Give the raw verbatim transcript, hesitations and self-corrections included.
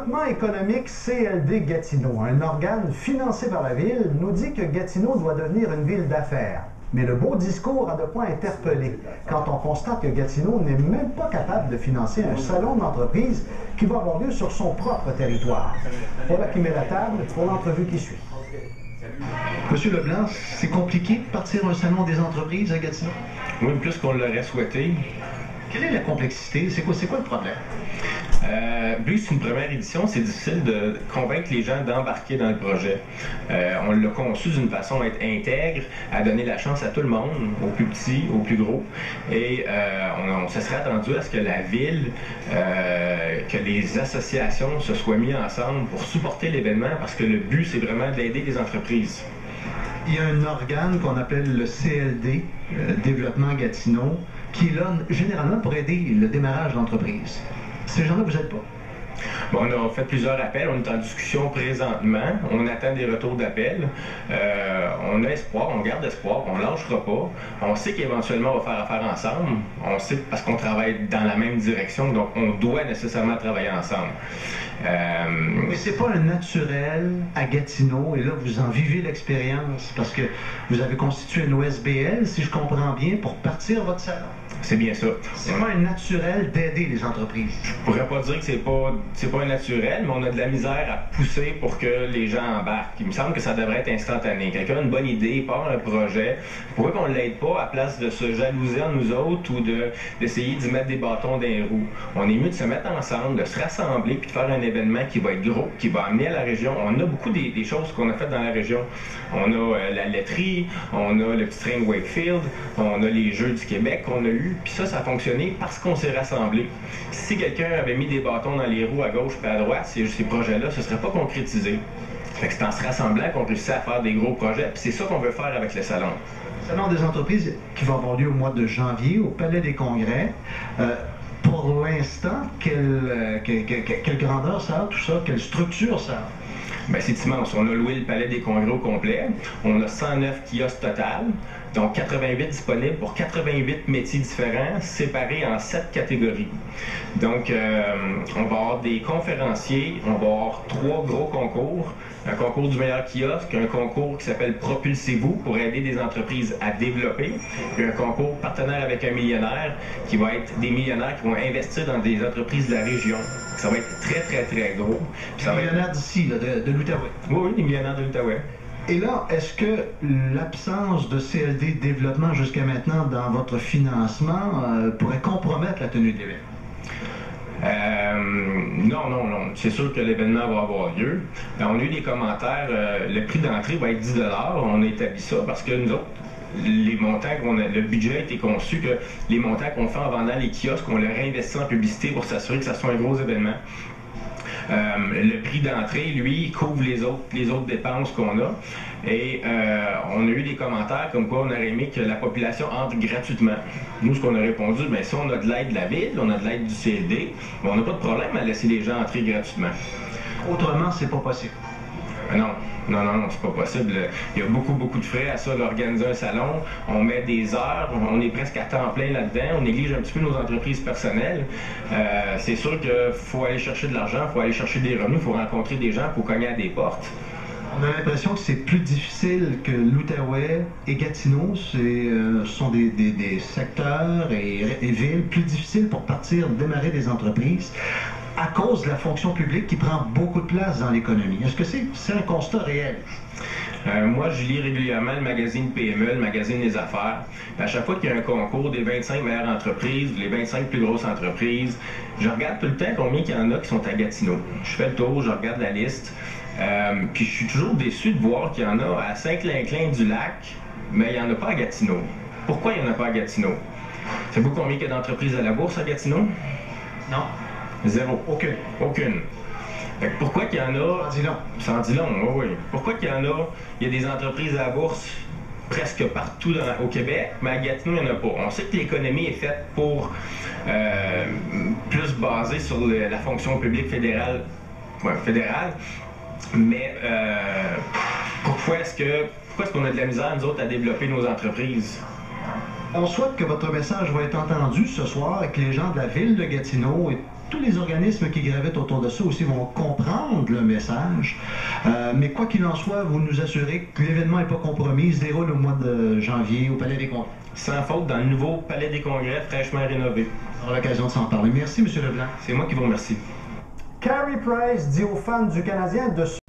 développement économique C L D Gatineau, un organe financé par la Ville, nous dit que Gatineau doit devenir une ville d'affaires. Mais le beau discours a de quoi interpeller quand on constate que Gatineau n'est même pas capable de financer un salon d'entreprise qui va avoir lieu sur son propre territoire. Voilà qui met la table pour l'entrevue qui suit. Monsieur Leblanc, c'est compliqué de partir un salon des entreprises à Gatineau? Oui, plus qu'on l'aurait souhaité. Quelle est la complexité? C'est quoi, c'est quoi le problème? Euh, vu que c'est une première édition, c'est difficile de convaincre les gens d'embarquer dans le projet. Euh, on l'a conçu d'une façon à être intègre, à donner la chance à tout le monde, aux plus petits, aux plus gros. Et euh, on, on se serait attendu à ce que la ville, euh, que les associations se soient mis ensemble pour supporter l'événement, parce que le but, c'est vraiment d'aider les entreprises. Il y a un organe qu'on appelle le C L D, euh, Développement Gatineau, qui est là généralement pour aider le démarrage d'entreprise. Ces gens-là, vous n'êtes pas? Bon, on a fait plusieurs appels, on est en discussion présentement, on attend des retours d'appels. Euh, on a espoir, on garde espoir, on ne lâchera pas. On sait qu'éventuellement on va faire affaire ensemble. On sait parce qu'on travaille dans la même direction, donc on doit nécessairement travailler ensemble. Euh... Mais c'est pas un naturel à Gatineau, et là vous en vivez l'expérience, parce que vous avez constitué une O S B L, si je comprends bien, pour partir votre salon. C'est bien ça. C'est pas un naturel d'aider les entreprises. Je pourrais pas dire que c'est pas c'est pas un naturel, mais on a de la misère à pousser pour que les gens embarquent. Il me semble que ça devrait être instantané. Quelqu'un a une bonne idée, part un projet. Pourquoi qu'on l'aide pas à place de se jalouser en nous autres ou de d'essayer d'y mettre des bâtons dans les roues? On est mieux de se mettre ensemble, de se rassembler puis de faire un événement qui va être gros, qui va amener à la région. On a beaucoup des, des choses qu'on a faites dans la région. On a euh, la laiterie, on a le petit train de Wakefield, on a les Jeux du Québec qu'on a eu. Puis ça, ça a fonctionné parce qu'on s'est rassemblés. Si quelqu'un avait mis des bâtons dans les roues à gauche et à droite, ces, ces projets-là, ce ne serait pas concrétisé. Fait que c'est en se rassemblant qu'on réussit à faire des gros projets. Puis c'est ça qu'on veut faire avec le salon. Le salon des entreprises qui va avoir lieu au mois de janvier au Palais des Congrès. Euh, pour l'instant, quelle, euh, quelle, quelle, quelle grandeur ça a, tout ça? Quelle structure ça a? Bien, c'est immense. On a loué le Palais des Congrès au complet. On a cent neuf kiosques total, donc quatre-vingt-huit disponibles pour quatre-vingt-huit métiers différents, séparés en sept catégories. Donc, euh, on va avoir des conférenciers, on va avoir trois gros concours. Un concours du meilleur kiosque, un concours qui s'appelle Propulsez-vous pour aider des entreprises à développer, puis un concours partenaire avec un millionnaire qui va être des millionnaires qui vont investir dans des entreprises de la région. Ça va être très, très, très gros. Des millionnaires d'ici, de, de l'Outaouais. Oui, oui, des millionnaires de l'Outaouais. Et là, est-ce que l'absence de C L D développement jusqu'à maintenant dans votre financement euh, pourrait compromettre la tenue de l'événement? Euh, non, non, non. C'est sûr que l'événement va avoir lieu. Euh, on a eu des commentaires. Euh, le prix d'entrée va être dix dollars. On a établi ça parce que nous autres, les montants qu'on a, le budget a été conçu que les montants qu'on fait en vendant les kiosques, on les réinvestit en publicité pour s'assurer que ça soit un gros événement. Euh, le prix d'entrée, lui, couvre les autres, les autres dépenses qu'on a. Et euh, on a eu des commentaires comme quoi on aurait aimé que la population entre gratuitement. Nous, ce qu'on a répondu, bien, si on a de l'aide de la Ville, on a de l'aide du C L D, bien, on n'a pas de problème à laisser les gens entrer gratuitement. Autrement, c'est pas possible. Ben non, non, non, non, c'est pas possible. Il y a beaucoup, beaucoup de frais à ça, d'organiser un salon. On met des heures, on est presque à temps plein là-dedans. On néglige un petit peu nos entreprises personnelles. Euh, c'est sûr qu'il faut aller chercher de l'argent, il faut aller chercher des revenus, il faut rencontrer des gens, il faut cogner à des portes. On a l'impression que c'est plus difficile que l'Outaouais et Gatineau. Ce euh, sont des, des, des secteurs et, et villes plus difficiles pour partir, démarrer des entreprises à cause de la fonction publique qui prend beaucoup de place dans l'économie. Est-ce que c'est c'est un constat réel? Euh, moi, je lis régulièrement le magazine P M E, le magazine des affaires. Puis à chaque fois qu'il y a un concours des vingt-cinq meilleures entreprises, les vingt-cinq plus grosses entreprises, je regarde tout le temps combien il y en a qui sont à Gatineau. Je fais le tour, je regarde la liste. Euh, puis je suis toujours déçu de voir qu'il y en a à Saint-Clinclin-du-Lac, mais il n'y en a pas à Gatineau. Pourquoi il n'y en a pas à Gatineau? Savez-vous combien il y a d'entreprises à la bourse à Gatineau? Non. Zéro. Aucune. Aucune. Fait que pourquoi qu'il y en a... Ça en dit long. Ça en dit long, oui, oui. Pourquoi qu'il y en a... Il y a des entreprises à la bourse presque partout dans, au Québec, mais à Gatineau, il n'y en a pas. On sait que l'économie est faite pour euh, plus basée sur le, la fonction publique fédérale, ouais, fédérale. Mais euh, pourquoi est-ce que pourquoi est-ce qu'on a de la misère, nous autres, à développer nos entreprises? On souhaite que votre message va être entendu ce soir et que les gens de la ville de Gatineau et tous les organismes qui gravitent autour de ça aussi vont comprendre le message. Euh, mais quoi qu'il en soit, vous nous assurez que l'événement n'est pas compromis. Il se déroule au mois de janvier au Palais des Congrès. Sans faute, dans le nouveau Palais des Congrès, fraîchement rénové. On aura l'occasion de s'en parler. Merci, M. Leblanc. C'est moi qui vous remercie. Carey Price dit aux fans du Canadien de